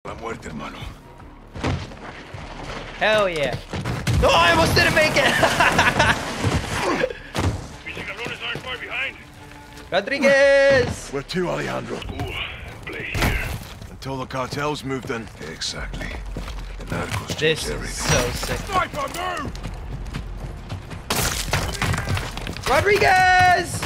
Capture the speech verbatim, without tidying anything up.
La muerte, hermano. Hell yeah. No, I almost didn't make it! These cabrones aren't far behind. Rodriguez! Where to, Alejandro? Ooh, play here. Until the cartels moved in. Exactly. The narcos This change is everything. so sick. Sniper, move! Rodriguez!